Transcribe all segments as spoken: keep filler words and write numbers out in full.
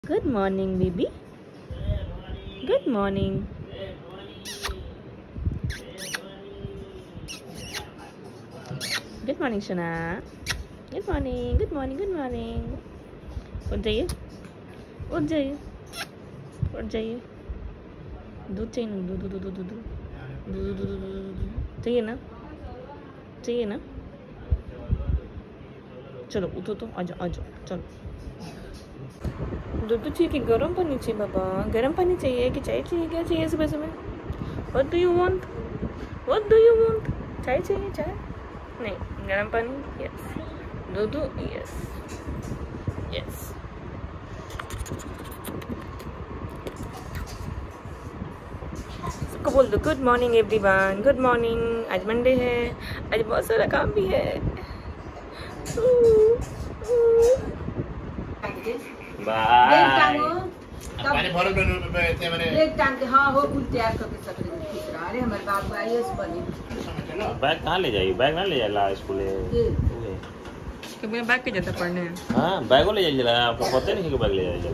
Good morning, baby. Good morning. Good morning, Shana. Good morning. Good morning. Good morning. उठ जाइए, उठ जाइए, उठ जाइए. दूध चाहिए ना? दूध दूध दूध दूध दूध दूध दूध चाहिए ना? चाहिए ना? चलो उठो तो आ जाओ आ जाओ चलो. दूध चाहिए कि गर्म पानी चाहिए बाबा? गर्म पानी चाहिए कि चाय चाहिए? क्या चाहिए सुबह सुबह? What do you want? What do you want? चाय चाहिए? चाय नहीं, गर्म पानी. यस. दूध यस यस. सबको बोल दो good morning everyone. Good morning. आज मंडे है, आज बहुत सारा काम भी है. बाय. मैंने फॉरन में थे मैंने एक टांग के हाँ हो फुल तैयार करके सकते हैं. ठीक रहा. अरे हमारे बाबू आई है सुबह. बैग कहाँ ले जाइए? बैग ना ले जाइए स्कूल कभी बैग के जाता पढ़ने. हाँ बैगो ले जाइए. आपको पता नहीं कि बैग ले जाइए.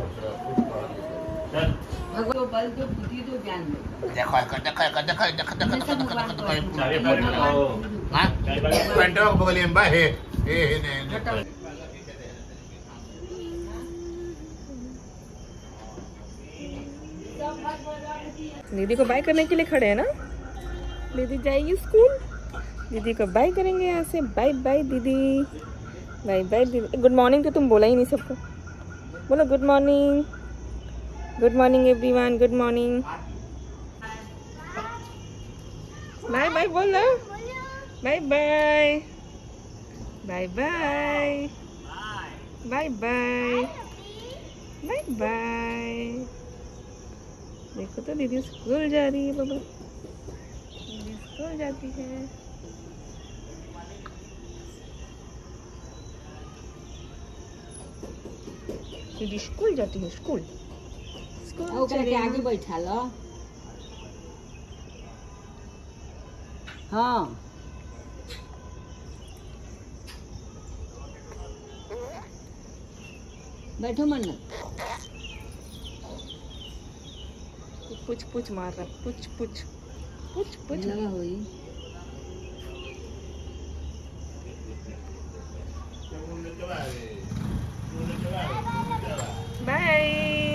भगवान बल जो बुद्धि जो ज्ञान दे. देखो देखो देखो देखो देखो देखो देखो हाँ पेंटो को बगल में बा है हे नहीं. दीदी को बाय करने के लिए खड़े हैं ना. दीदी जाएगी स्कूल. दीदी को बाय करेंगे यहाँ से. बाय बाय दीदी. बाय बाय दीदी. गुड मॉर्निंग तो तुम बोला ही नहीं सबको. बोलो good morning. Good morning everyone. Good morning. Bye bye बोलो. Bye bye. Bye bye. Bye bye. Bye bye. देखो तो दीदी स्कूल जा रही है बाबा. दीदी स्कूल जाती है. दीदी स्कूल जाती है. स्कूल स्कूल के आगे बैठा लो. हाँ बैठो मन्नत. पुछ पुछ मार रहा. पुछ पुछ पुछ पुछ लगा हुई. बाय.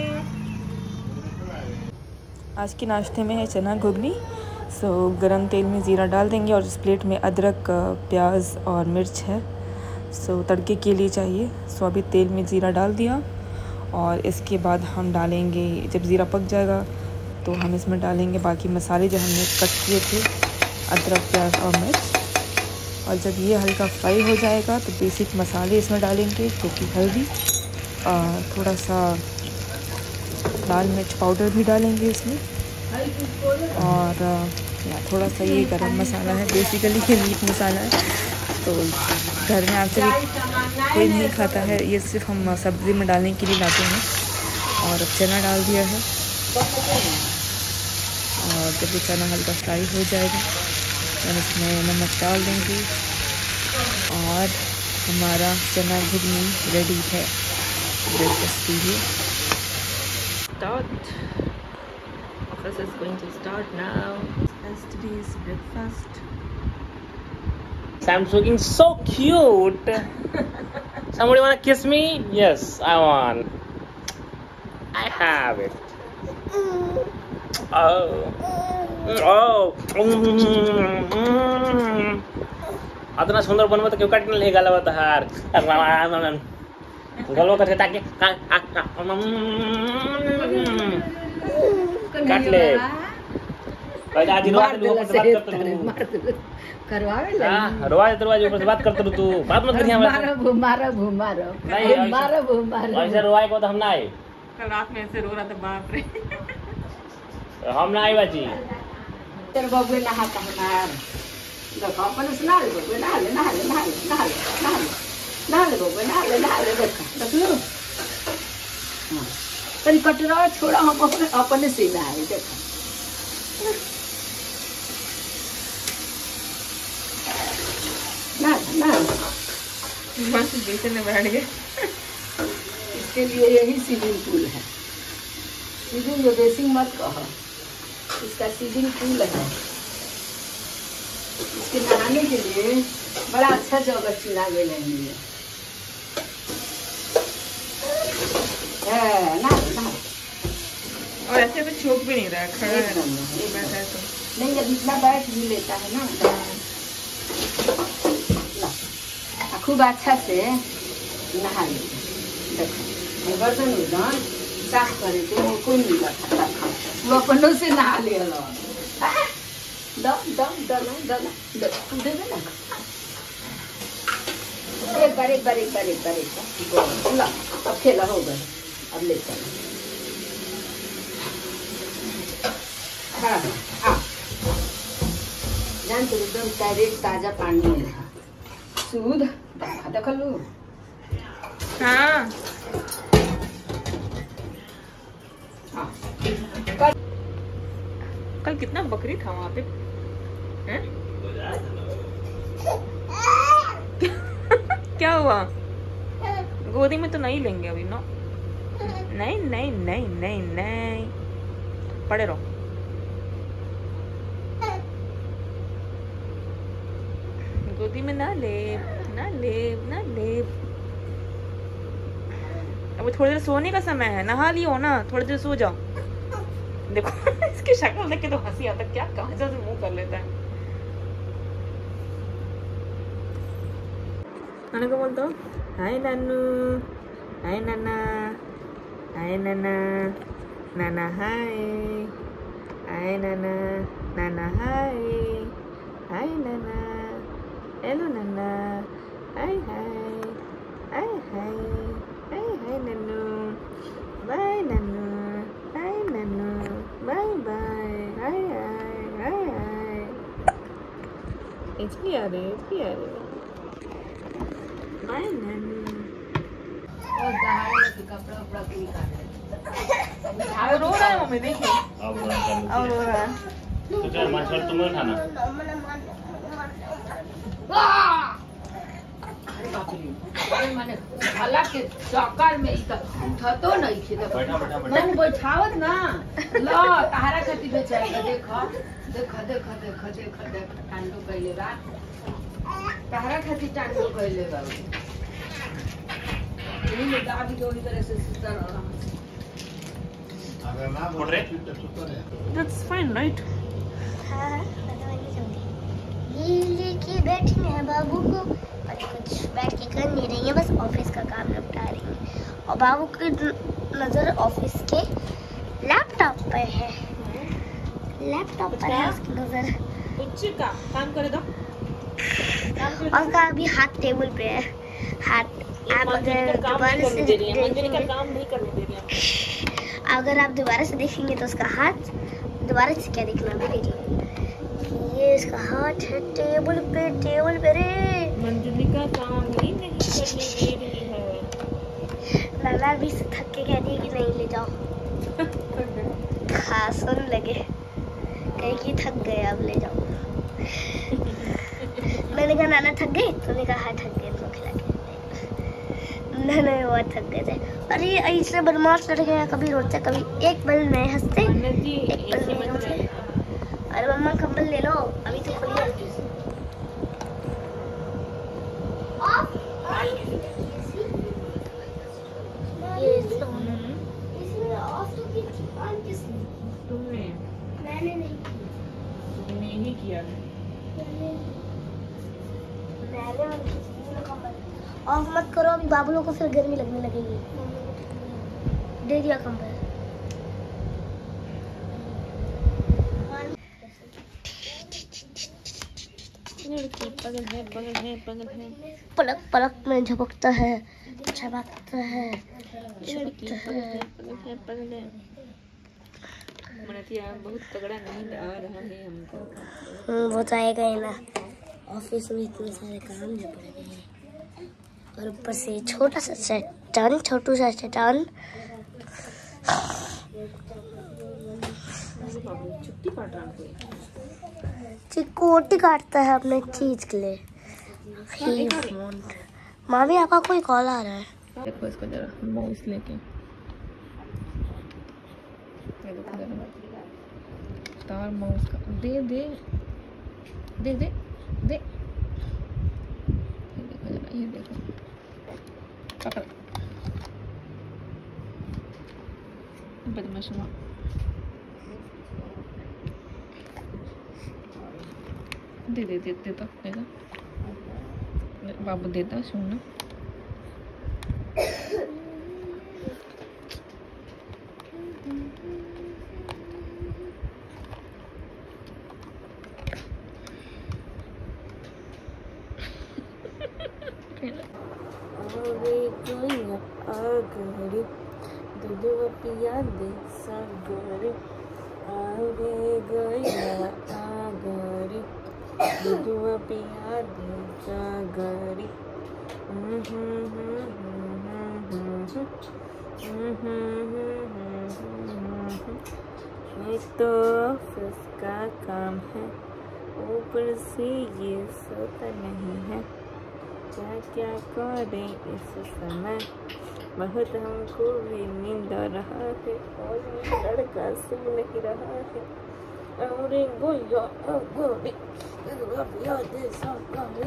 आज के नाश्ते में है चना घुगनी. सो गरम तेल में ज़ीरा डाल देंगे और इस प्लेट में अदरक, प्याज और मिर्च है. सो तड़के के लिए चाहिए. सो अभी तेल में ज़ीरा डाल दिया और इसके बाद हम डालेंगे, जब ज़ीरा पक जाएगा तो हम इसमें डालेंगे बाकी मसाले जो हमने कट किए थे, अदरक, प्याज और मिर्च. और जब ये हल्का फ्राई हो जाएगा तो बेसिक मसाले इसमें डालेंगे, जो कि हल्दी, थोड़ा सा लाल मिर्च पाउडर भी डालेंगे इसमें, और थोड़ा सा ये गरम मसाला है. बेसिकली ये मीट मसाला है. तो घर में आपसे कोई नहीं खाता है, ये सिर्फ हम सब्ज़ी में डालने के लिए लाते हैं. और अब चना डाल दिया है. और जब ये चना हल्का फ्राई हो जाएगा तो इसमें नमक डाल देंगे और हमारा चना घुगनी रेडी है ब्रेकफास्ट के लिए. Start. Office is going to start now. As today's breakfast. I'm looking so cute. Somebody wanna kiss me? Yes, I want. I have it. Oh. Oh. अतना सुंदर बनवा तो क्यों काटने लगे गलवा तो हार गलवा करके ताकि काट ले. आज रोज लोगों से बात करते तू. करवावे ले. हां रोज दरवाजे ऊपर से बात करते तू. बात मत करिए. मारो भू मारो भू मारो. नहीं मारो भू मारो. ऐसे रोए को तो हम ना आए. कल रात में ऐसे रो रहा था. बाप रे. हम ना आए बाजी. तेरे बाबू नहाता हमार. देखो अपन से नहा ले बाबू. नहा ले नहा ले नहा ले नहा ले नहा ले नहा ले बाबू. नहा ले नहा ले. देखो देख लो. हां तनी कटरा छोड़ा. हम अपने अपने से नहाए. देखो ना ना बस बेचने बैठ गए. इसके लिए यही स्विमिंग पूल है। स्विमिंग जो बेसिंग मत कहो, इसका स्विमिंग पूल है। इसके नहाने के लिए बड़ा अच्छा जगह चुना गया है। ना ना और ऐसे भी छोक भी नहीं रहा है, खड़ा है ना, बैठा है तो नहीं, जब इतना बैठ भी लेता है ना, खूब अच्छा से नहा लेते। देखो बर्तन उर्तन साफ करे थे, वो कोई नहीं बैठा था, वो अपनों से नहा ले लो। दम दम दम दम तू दे ना, एक बार एक बार एक बार एक बार एक बार ला, अब खेला हो गया, अब ले चलो। हाँ हाँ, जान तो एकदम डायरेक्ट ताजा पानी है, शुद्ध। देख लो। हाँ हाँ, कल कल कितना बकरी था वहाँ पे, हैं? क्या हुआ? गोदी में तो नहीं लेंगे अभी ना, नहीं नहीं नहीं नहीं नहीं, पड़े रहो। गोदी में ना ले, ना ले, ना ले। अब थोड़ी देर सोने का समय है, नहा लियो ना, थोड़ी देर सो जाओ। देखो इसकी शक्ल देख के तो हंसी आता, क्या कहाँ से मुंह कर लेता है। नाना को बोलता हूँ, हाय नानू, हाय नाना, हाय नाना, नाना हाय, हाय नाना, नाना हाय, हाय नाना, हेलो नाना, hi hi, hi hi, hi hi नानू, बाय नानू, हाय नानू, bye bye, hi hi, hi hi. इसकी आ रही है, इसकी आ रही है, बाय नानू। और दहाड़े में कपड़ा उपड़ा पूरी काट अब रो रहा है मम्मी, देखिए अब अब रो रहा है। तो क्या मच्छर तुम्हें खाना? अरे बाप रे, अरे माने भला के चक्कर में इका उठतो नहीं थे। बैठा बैठा बैठा मन बैठावत ना, लो तारा खाती बेचारा, देखो देखो देखो देखो देखो देखो टांडो कइले बा, तारा खाती टांडो कइले बा। यही में दाबी दो तरह से सुतर रहा। अगर ना बोल रहे That's fine, right? हाँ, ये लेके बैठी है बाबू को, और कुछ बैठ के कर नहीं रही है, बस ऑफिस का काम निपटा रही है। और बाबू की नजर ऑफिस के लैपटॉप पे है, लैपटॉप पर है उसकी नजर। कुछ का काम करे दो। और उसका अभी हाथ टेबल पे है, हाथ आप अगर दोबारा से देखेंगे, काम नहीं करने दे रही है। अगर आप दोबारा से देखेंगे तो उसका हाथ, दोबारा से क्या देखना भी देखिए, ये इसका हाथ है टेबल पे, टेबल पे रे। मंजली का काम ही नहीं करने दे रही है। नाना भी थक के कह रही है कि नहीं ले जाओ। हाँ सुन लगे, कहे कि थक गए अब ले जाओ। मैंने कहा नाना थक गए, तूने कहा हाँ थक गए, भूख लगी। नाना बहुत थक गए थे। अरे ऐसे बदमाश लड़के हैं, कभी रोते कभी एक पल में हंसते, एक पल में रोते। अरे मम्मा कंबल ले लो, अभी तो खुली है। तुमने मैंने नहीं, तुमने ही किया है। ऑफ मत करो, अभी बाबू लोग को फिर गर्मी लगने लगेगी। दे दिया कंबल। पागल है, पागल है, पागल है। पलक पलक में झपकता है, झपकता है, लड़की झपकता पागल है। है, पागल है, पागल है। मनतिया बहुत तगड़ा नींद आ रहा है हमको। हम्म, वो तो आएगा ही ना, ऑफिस में इतने सारे काम निपट गए हैं, और ऊपर से छोटा सा चट्टान, छोटू सा चट्टान। छुट्टी काट रहा है, चिकोटी काटता है अपने चीज के लिए। ही फोन। मामी आपका कोई कॉल आ रहा है। देखो इसको जरा माउस लेके, ये देखो जरा तार माउस का, दे दे दे दे दे, ये देखो जरा, ये देखो पकड़, बदमाश माँ। दे दे दे देता देता बाबू देता सुनना। आगरी दूधवा पिया दे सागरी, आगे गया आगरी दूधवा पिया दे सागरी। एक तो ऑफिस का काम है, ऊपर से ये सोता नहीं है, क्या क्या करें इस समय, बहुत हमको भी नींद आ रहा है और ये लड़का सो नहीं रहा है। अरे गोया गोरी याद सागरी।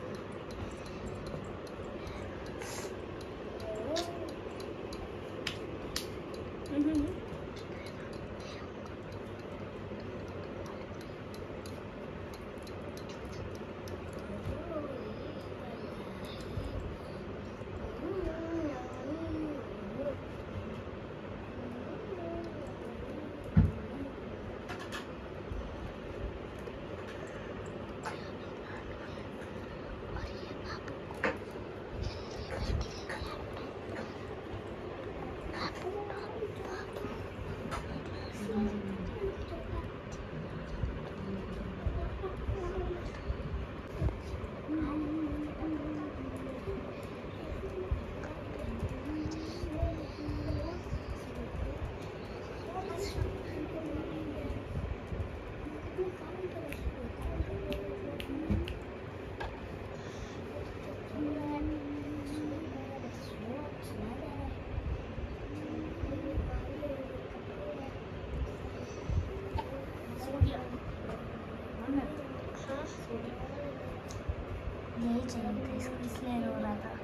यही चाहिए था इसको, इसलिए रो रहा था।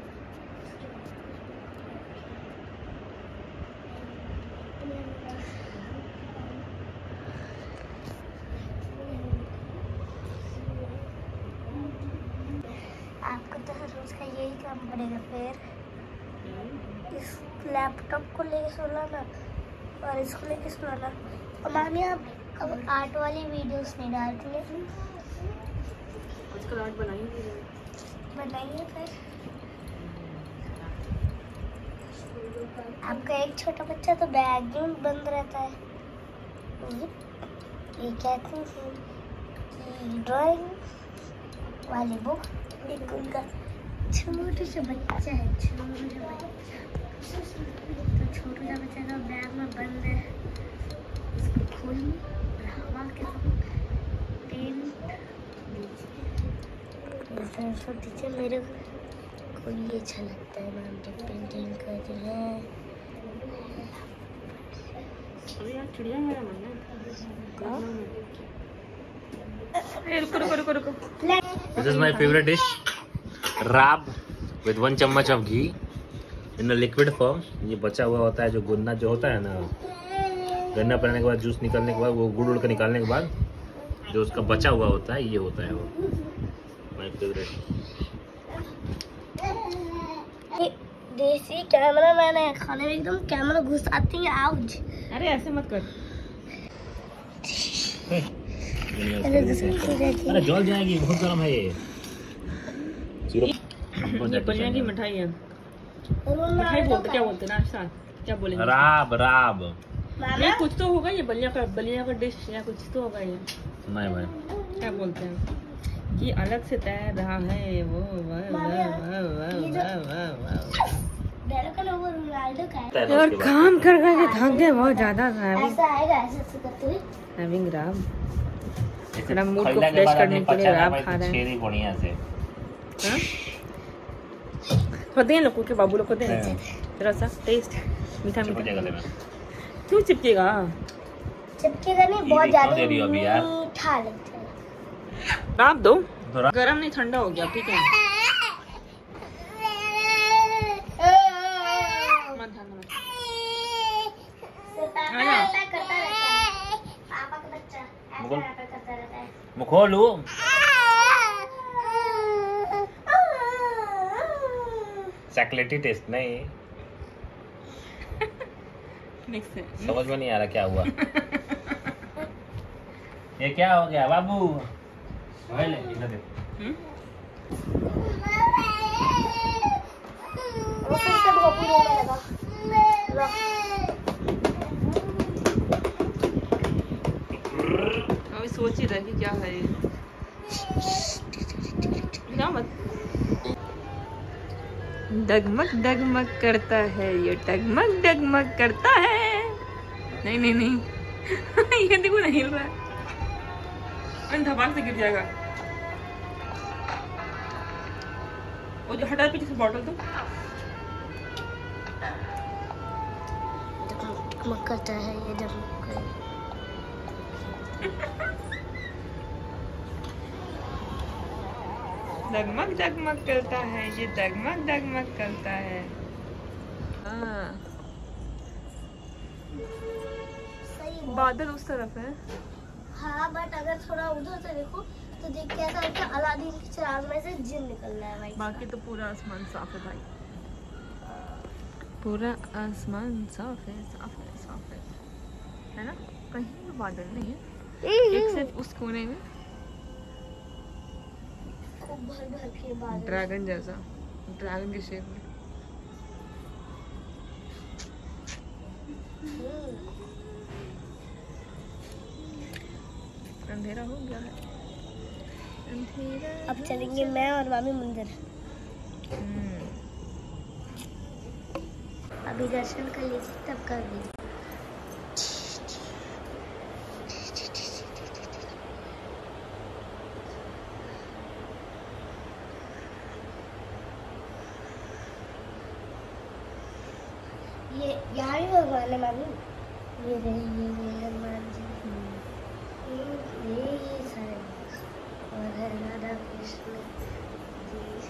आपको तो हर रोज का यही काम पड़ेगा, फिर इस लैपटॉप को लेके सुलाना और इसको लेके सुलाना। और मामी आप अब आर्ट वाली वीडियोस नहीं डालती है? आजकल आर्ट बनाइए बनाइए फिर। आपका एक छोटा बच्चा तो बैग में बंद रहता है। ये कहते हैं कि ड्राइंग वाली बुक एक उनका छोटा सा बच्चा है, छोटा बच्चा तो छोटा सा बच्चा का बैग में बंद है, उसको खोलिए और हवा के पेन दीजिए। मेरे को ये अच्छा लगता है, मैम जब पेंटिंग कर रही है। चिड़िया मेरा मन है। रुको रुको रुको रुको। This is my favorite dish, राब with one चम्मच of ghee in a liquid form। ये बचा हुआ होता है जो गन्ना जो होता है ना, गन्ना पड़ने के बाद जूस निकलने के बाद वो गुड़ उड़ के निकालने के बाद जो उसका बचा हुआ होता है, ये होता है वो my favorite। देसी कैमरा मैन है, खाने में एकदम कैमरा घुस आती है। आउच। अरे ऐसे मत कर। अरे जल जाएगी, बहुत गर्म है ये। ये बलिया की मिठाई है। मिठाई बोलते क्या बोलते ना नाश्ता क्या बोलेंगे? राब राब। ये कुछ तो होगा, ये बलिया का बलिया का डिश या कुछ तो होगा ये। नहीं भाई क्या बोलते हैं कि अलग से तैर रहा है वो। वाह वाह वाह वाह वाह वाह। और काम कर कर के थक गए बहुत ज्यादा। ऐसा आएगा ऐसे करते हुए। हैविंग राब, थोड़ा मूड को फ्रेश करने के लिए राब खा रहे हैं। बढ़िया से। हाँ? दे लोग के बाबू लोग को दे जरा सा टेस्ट मीठा मीठा। क्यों चिपकेगा? चिपकेगा नहीं, बहुत ज्यादा दे रही हो अभी यार। मीठा लगता है। आप दो, गरम नहीं ठंडा हो गया, ठीक है। पापा का बच्चा करता रहता है। मुखोलू चॉकलेटी टेस्ट नहीं। समझ में नहीं आ रहा क्या हुआ। ये क्या हो गया बाबू? ले इधर दे। वो फिर से भोपू रोने लगा। अभी सोच ही रहा कि क्या है ये। ना मत। डगमग डगमग करता है ये, डगमग डगमग करता है। नहीं नहीं नहीं ये देखो नहीं हिल रहा है, धमाक से गिर जाएगा। वो जो हटा पीछे से बॉटल दो। डगमग करता है ये, डगमग डगमग डगमग करता है ये, डगमग डगमग करता है। हाँ सही बादल उस तरफ है। हाँ, बट अगर थोड़ा उधर से देखो तो देख के ऐसा लगता है अलादीन की चिराग में से जिन निकल रहा है भाई। बाकी तो पूरा आसमान साफ है भाई, पूरा आसमान साफ है, साफ है, साफ है, है ना? कहीं भी बादल नहीं है, एक सिर्फ उस कोने में खूब भर भर के बादल, ड्रैगन जैसा, ड्रैगन के शेप में। अंधेरा हो गया है, अंधेरा। अब चलेंगे मैं और मामी मंदिर। अभी दर्शन कर लीजिए तब कर लीजिए। ये यहाँ भी भगवान है मामी, ये रहे ये हनुमान जी, ये ये सारे और है राधा कृष्ण जी।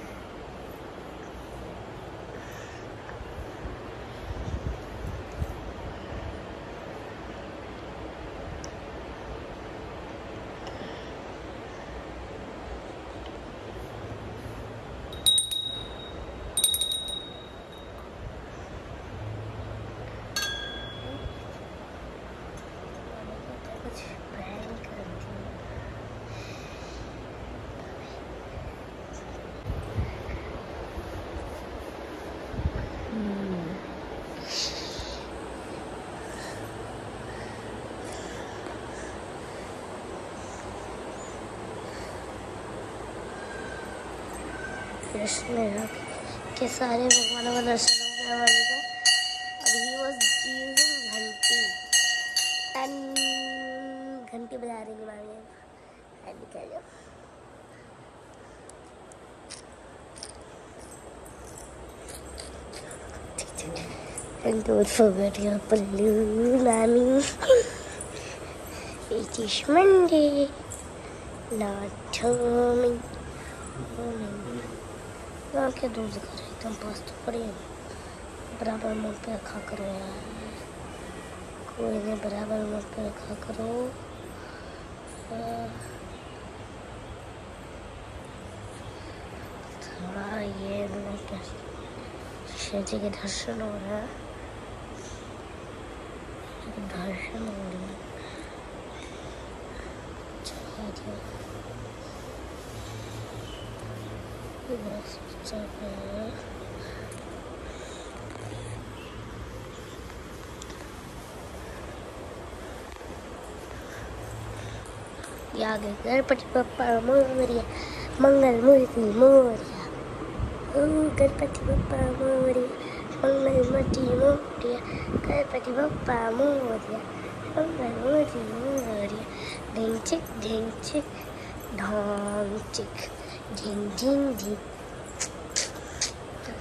कृष्ण के सारे भगवानों का दर्शन हो गया वाली का। अब ही वाज यूजिंग घंटी, घंटी बजा रही है मामी। अब निकल जाओ। And don't forget your balloon, mommy. It is Monday, not coming. आंखें दूर से कर एकदम पास तो पड़ी है, बराबर मुंह पे रखा करो यार, कोई नहीं, बराबर मुंह पे रखा करो। थोड़ा ये मुंह पे शिव जी के दर्शन हो रहा है, दर्शन हो रहे हैं। आगे गणपति बप्पा मोरिया, मंगल मूर्ति मोरिया, गणपति बप्पा मोरिया, मंगल मूर्ति मोरिया, गणपति बप्पा मोरिया, मंगल मूर्ति मोरिया। ढिंग चिक ढिंग चिक ढोंग चिक ढिंग ढिंग ढिंग।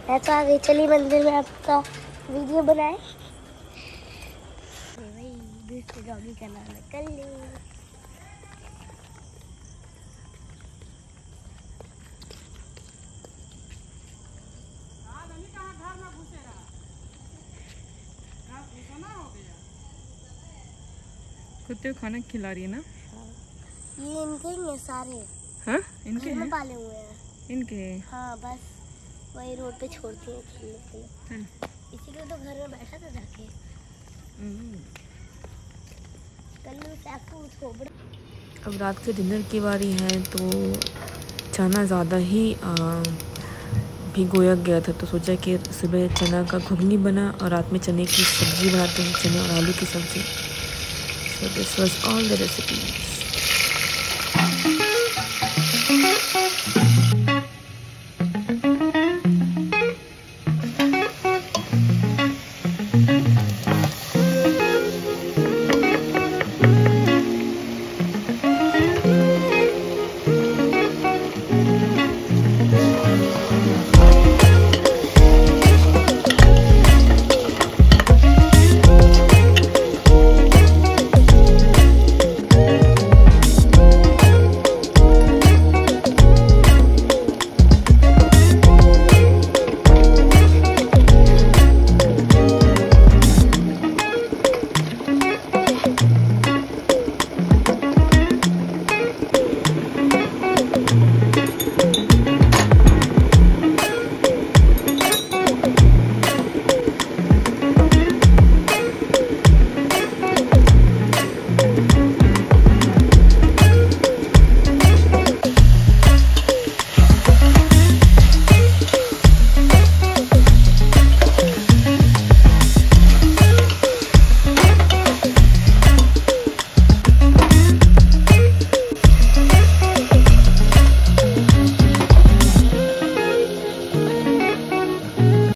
मैं तो आ गई, चलिए मंदिर में आपका वीडियो बनाए। भाई दूसरे डॉगी का नाम है कल्लू। कुत्ते को खाना खिला रही है ना? ये इनके ही हैं सारे। हाँ इनके घर में हैं? पाले हुए हैं इनके? हाँ, बस वही रोड पे छोड़ती हैं खेलने के लिए। चल। इसीलिए तो घर में बैठा था जाके। कल्लू चाकू थोबड़ा। अब रात के डिनर की बारी है, तो चना ज़्यादा ही भिगोया गया था, तो सोचा कि सुबह चना का घुगनी बना और रात में चने की सब्ज़ी बनाते हैं, चने और आलू की सब्ज़ी। So this was all the recipes.